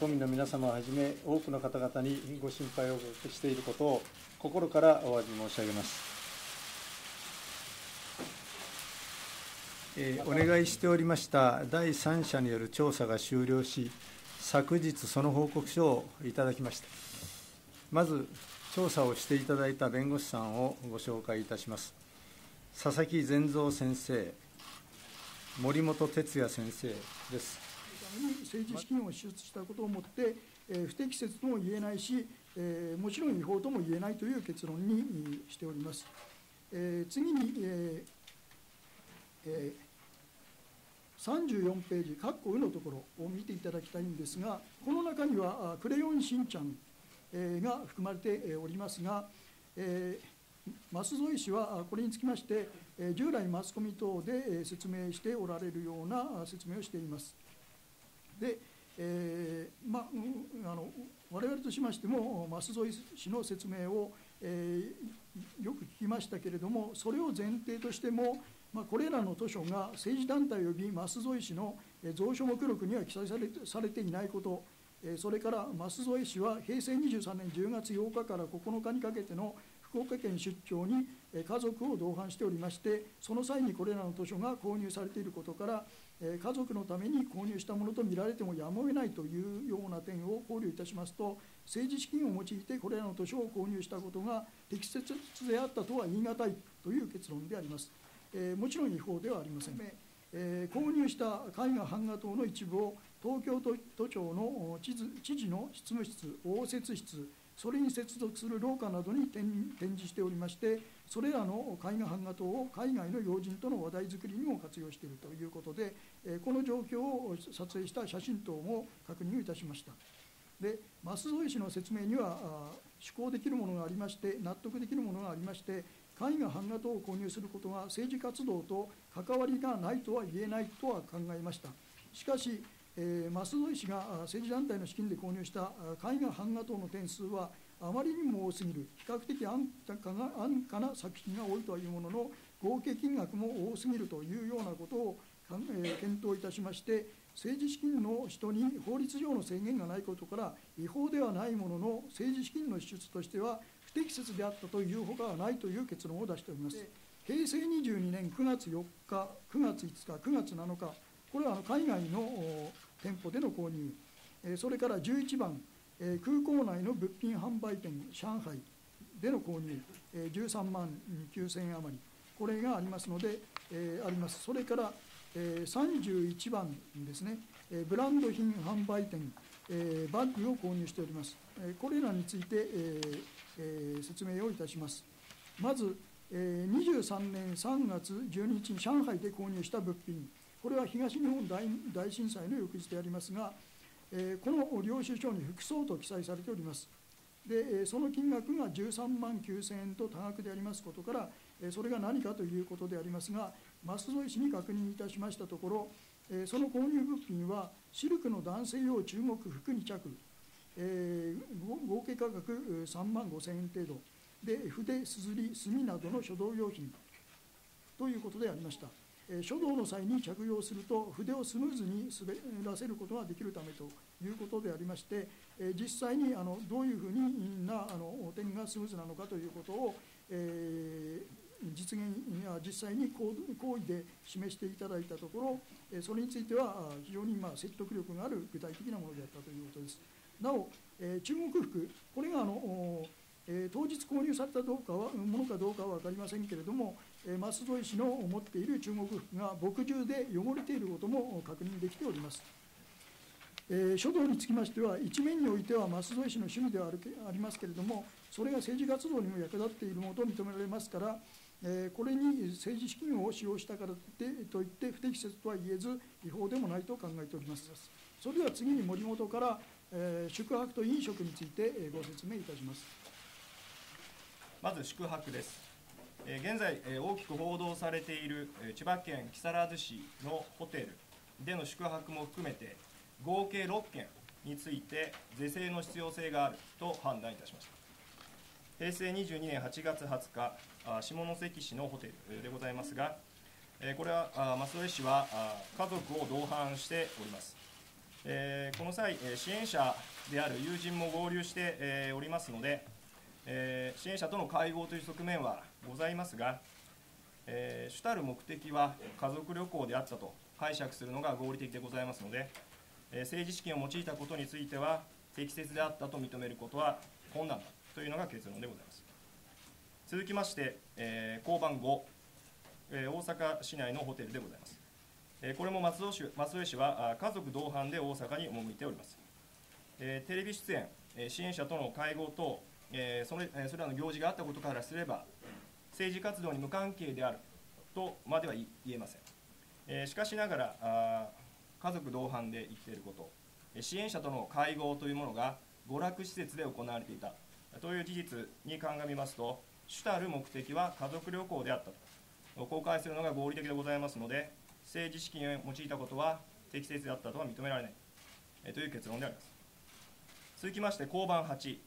公民の皆様をはじめ、多くの方々にご心配をおかけしていることを心からお詫び申し上げます。お願いしておりました第三者による調査が終了し、昨日その報告書をいただきました。まず、調査をしていただいた弁護士さんをご紹介いたします。佐々木善三先生、森本哲也先生です。 政治資金を支出したことをもって、不適切とも言えないし、もちろん違法とも言えないという結論にしております。次に、34ページ、括弧のところを見ていただきたいんですが、この中にはクレヨンしんちゃんが含まれておりますが、舛添氏はこれにつきまして、従来マスコミ等で説明しておられるような説明をしています。で、我々としましても、舛添氏の説明を、よく聞きましたけれども、それを前提としても、これらの図書が政治団体及び舛添氏の蔵書目録には記載されていないこと、それから舛添氏は平成23年10月8日から9日にかけての福岡県出張に家族を同伴しておりまして、その際にこれらの図書が購入されていることから、家族のために購入したものと見られてもやむを得ないというような点を考慮いたしますと、政治資金を用いてこれらの図書を購入したことが適切であったとは言い難いという結論であります。もちろん違法ではありません。購入した絵画版画等の一部を東京都庁の知事の執務室、応接室、それに接続する廊下などに展示しておりまして、それらの絵画版画等を海外の要人との話題作りにも活用しているということで、この状況を撮影した写真等も確認いたしました。で、舛添氏の説明には趣向できるものがありまして、納得できるものがありまして、絵画版画等を購入することが政治活動と関わりがないとは言えないとは考えました。しかし、舛添氏が政治団体の資金で購入した絵画版画等の点数はあまりにも多すぎる、比較的安価な作品が多いというものの、合計金額も多すぎるというようなことを検討いたしまして、政治資金の人に法律上の制限がないことから、違法ではないものの政治資金の支出としては不適切であったというほかはないという結論を出しております。平成22年9月4日、9月5日、9月7日、これは海外の店舗での購入、それから11番、空港内の物品販売店、上海での購入、13万9000円余り、これがありますので、あります。それから、31番ですね、ブランド品販売店、バッグを購入しております。これらについて、説明をいたします。まず、23年3月12日に上海で購入した物品、これは東日本大震災の翌日でありますが、この領収書に副総と記載されております。で、その金額が13万9000円と多額でありますことから、それが何かということでありますが、舛添氏に確認いたしましたところ、その購入物品はシルクの男性用中国服2着、合計価格3万5000円程度で、筆、すずり、墨などの書道用品ということでありました。書道の際に着用すると筆をスムーズに滑らせることができるためということでありまして、実際にどういうふうな点がスムーズなのかということを、実際に行為で示していただいたところ、それについては非常に説得力がある具体的なものであったということです。なお、中国服、これが当日購入されたものかどうかは分かりませんけれども、舛添氏の持っている中国服が墨汁で汚れていることも確認できております。書道につきましては、一面においては舛添氏の趣味ではありますけれども、それが政治活動にも役立っているものと認められますから、これに政治資金を使用したからといって不適切とは言えず、違法でもないと考えております。それでは次に森本から、宿泊と飲食についてご説明いたします。 まず宿泊です。現在、大きく報道されている千葉県木更津市のホテルでの宿泊も含めて、合計6件について是正の必要性があると判断いたしました。平成22年8月20日、下関市のホテルでございますが、これは舛添氏は家族を同伴しております。 この際、支援者である友人も合流しておりますので、支援者との会合という側面はございますが、主たる目的は家族旅行であったと解釈するのが合理的でございますので、政治資金を用いたことについては適切であったと認めることは困難だというのが結論でございます。続きまして、公判5、大阪市内のホテルでございます。これも松添氏は家族同伴で大阪に赴いております。テレビ出演、支援者との会合等、それらの行事があったことからすれば、政治活動に無関係であるとまでは言えません。しかしながら、家族同伴で行っていること、支援者との会合というものが娯楽施設で行われていたという事実に鑑みますと、主たる目的は家族旅行であったと公開するのが合理的でございますので、政治資金を用いたことは適切であったとは認められないという結論であります。続きまして、公判8、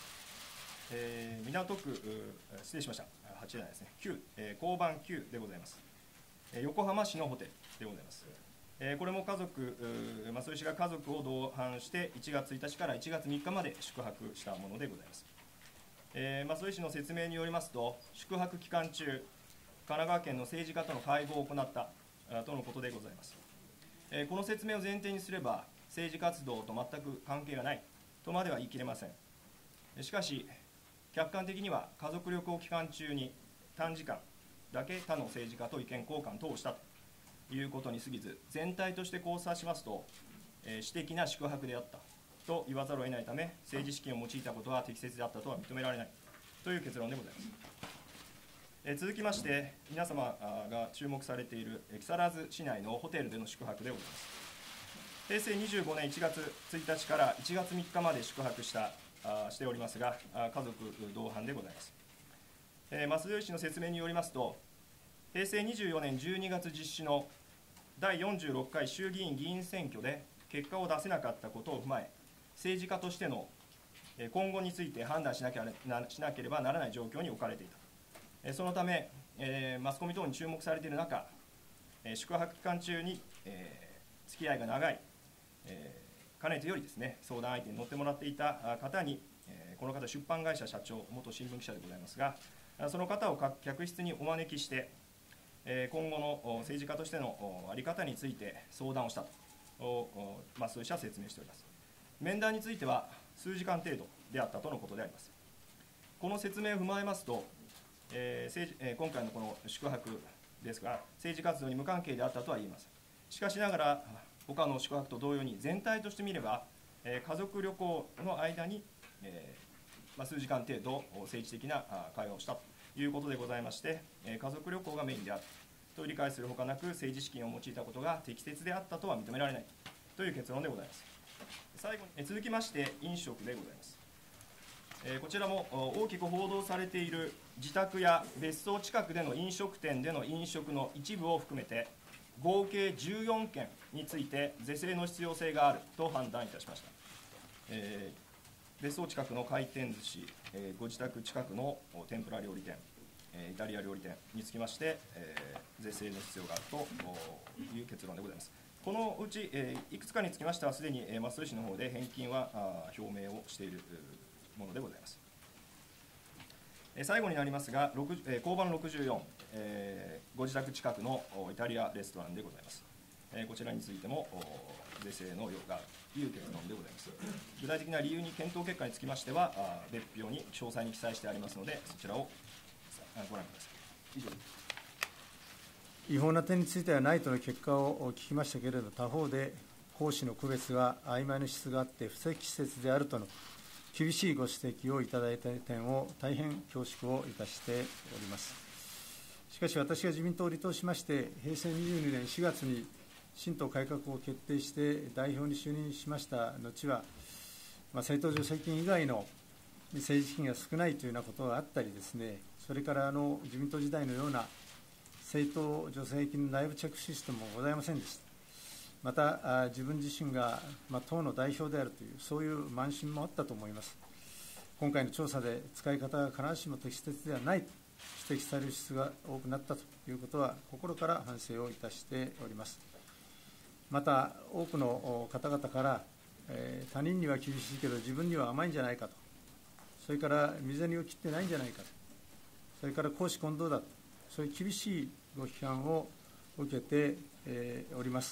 港区、失礼しました、8じゃないですね、9、公判9でございます。横浜市のホテルでございます。これも家族、松添氏が家族を同伴して1月1日から1月3日まで宿泊したものでございます。松添氏の説明によりますと、宿泊期間中、神奈川県の政治家との会合を行ったとのことでございます。この説明を前提にすれば、政治活動と全く関係がないとまでは言い切れません。しかし、客観的には家族旅行期間中に短時間だけ他の政治家と意見交換等をしたということに過ぎず、全体として考察しますと、私的な宿泊であったと言わざるを得ないため、政治資金を用いたことは適切であったとは認められないという結論でございます。続きまして、皆様が注目されている木更津市内のホテルでの宿泊でございます。平成25年1月1日から1月3日まで宿泊しておりますが、家族同伴でございます。松添氏の説明によりますと、平成24年12月実施の第46回衆議院議員選挙で結果を出せなかったことを踏まえ、政治家としての今後について判断しなければならない状況に置かれていた。そのため、マスコミ等に注目されている中、宿泊期間中に、付き合いが長い、かねてよりですね、相談相手に乗ってもらっていた方に、この方、出版会社社長、元新聞記者でございますが、その方を客室にお招きして、今後の政治家としての在り方について相談をしたと、松添氏は説明しております。面談については数時間程度であったとのことであります。この説明を踏まえますと、今回のこの宿泊ですが、政治活動に無関係であったとは言えません。しかしながら、他の宿泊と同様に、全体として見れば、家族旅行の間に、数時間程度、政治的な会話をしたということでございまして、家族旅行がメインであると理解するほかなく、政治資金を用いたことが適切であったとは認められないという結論でございます。最後に続きまして、飲食でございます。こちらも大きく報道されている自宅や別荘近くでの飲食店での飲食の一部を含めて、合計14件について是正の必要性があると判断いたしました。別荘近くの回転寿司、ご自宅近くの天ぷら料理店、イタリア料理店につきまして、是正の必要があるという結論でございます。このうち、いくつかにつきましては、すでに松添氏の方で返金は表明をしているものでございます。最後になりますが、公判64、ご自宅近くのイタリアレストランでございます。こちらについても是正の要があるという結論でございます。具体的な理由に検討結果につきましては、別表に詳細に記載してありますので、そちらをご覧ください。以上です。 違法な点についてはないとの結果を聞きましたけれど、他方で行使の区別が曖昧な質があって不適切であるとの厳しいご指摘をいただいた点を大変恐縮をいたしております。しかし私が自民党を離党しまして、平成22年4月に新党改革を決定して代表に就任しました後は、政党助成金以外の政治資金が少ないというようなことがあったりですね、それから自民党時代のような政党助成金の内部チェックシステムもございませんでした。また自分自身が党の代表であるという、そういう慢心もあったと思います。今回の調査で使い方が必ずしも適切ではないと指摘される質が多くなったということは、心から反省をいたしております。 また多くの方々から、他人には厳しいけど自分には甘いんじゃないかと、それから身銭を切ってないんじゃないかと、それから公私混同だと、そういう厳しいご批判を受けて、おります。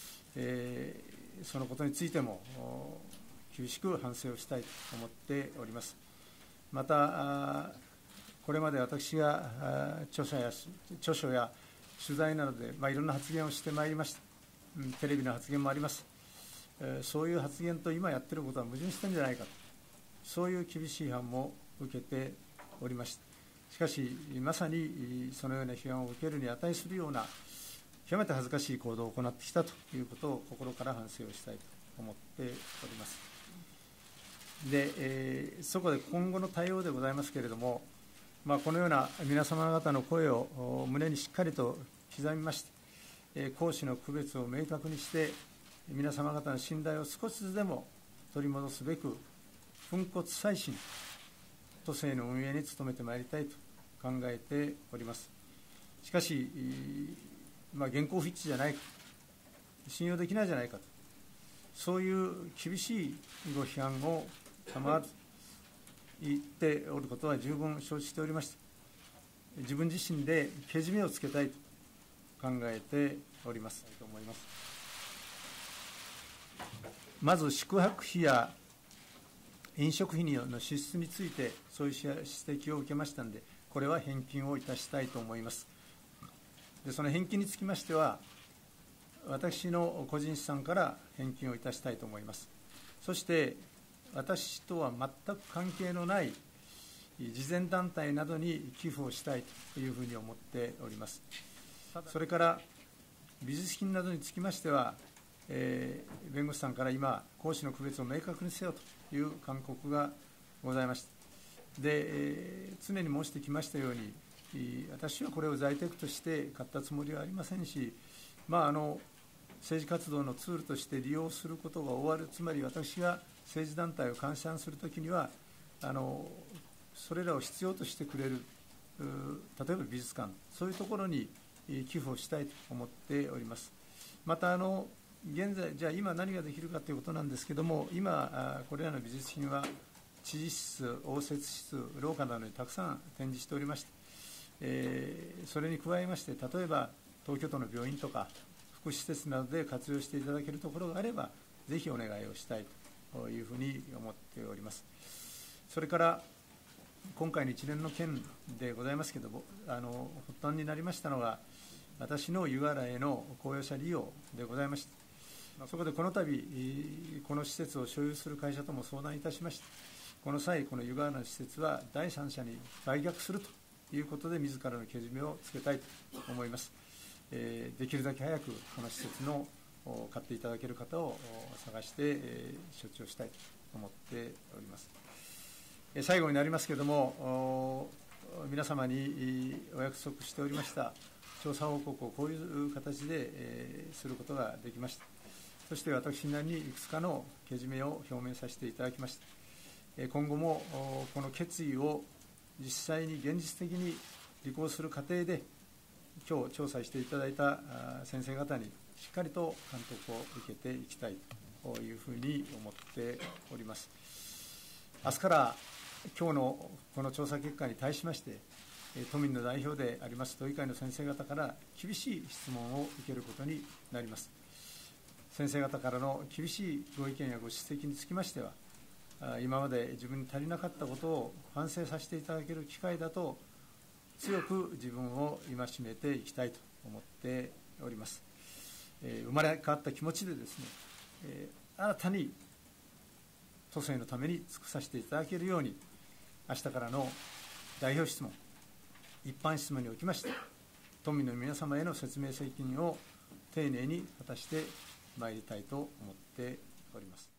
そのことについても厳しく反省をしたいと思っております。また、これまで私が著書や取材などで、いろんな発言をしてまいりました。テレビの発言もあります。そういう発言と今やっていることは矛盾してるんじゃないかと、そういう厳しい批判も受けておりました。しかし、まさにそのような批判を受けるに値するような、極めて恥ずかしい行動を行ってきたということを心から反省をしたいと思っております。で、そこで今後の対応でございますけれども、このような皆様方の声を胸にしっかりと刻みまして、公私の区別を明確にして、皆様方の信頼を少しずつでも取り戻すべく、粉骨砕身、都政の運営に努めてまいりたいと考えております。しかし、現行不一致じゃないか、信用できないじゃないかと、そういう厳しいご批判を賜ると言っておることは十分承知しておりまして、自分自身でけじめをつけたいと考えておりますと思います。まず宿泊費や飲食費の支出について、そういう指摘を受けましたので、これは返金をいたしたいと思います。で、その返金につきましては、私の個人資産から返金をいたしたいと思います。そして、私とは全く関係のない慈善団体などに寄付をしたいというふうに思っております。それから、美術品などにつきましては、弁護士さんから今、公私の区別を明確にせよという勧告がございました。で、常に申してきましたように、私はこれを在宅として買ったつもりはありませんし、政治活動のツールとして利用することが終わる、つまり私が政治団体を監視するときには、それらを必要としてくれる、例えば美術館、そういうところに寄付をしたいと思っております。また現在、じゃあ今何ができるかということなんですけれども、今、これらの美術品は知事室、応接室、廊下などにたくさん展示しておりまして、それに加えまして、例えば東京都の病院とか福祉施設などで活用していただけるところがあれば、ぜひお願いをしたいというふうに思っております。それから今回の一連の件でございますけれども、発端になりましたのが、私の湯河原への公用車利用でございました。そこでこの度、この施設を所有する会社とも相談いたしまして、この際、この湯河原の施設は第三者に売却するということで、自らのけじめをつけたいと思います。できるだけ早くこの施設の買っていただける方を探して、処置をしたいと思っております。最後になりますけれども、皆様にお約束しておりました調査報告をこういう形ですることができました。そして私なりにいくつかのけじめを表明させていただきました。今後もこの決意を実際に現実的に履行する過程で、今日調査していただいた先生方にしっかりと監督を受けていきたいというふうに思っております。明日から今日のこの調査結果に対しまして、都民の代表であります都議会の先生方から厳しい質問を受けることになります。先生方からの厳しいご意見やご指摘につきましては、今まで自分に足りなかったことを反省させていただける機会だと、強く自分を戒めていきたいと思っております。生まれ変わった気持ちでですね、新たに都政のために尽くさせていただけるように、明日からの代表質問、一般質問におきまして、都民の皆様への説明責任を丁寧に果たしてまいりたいと思っております。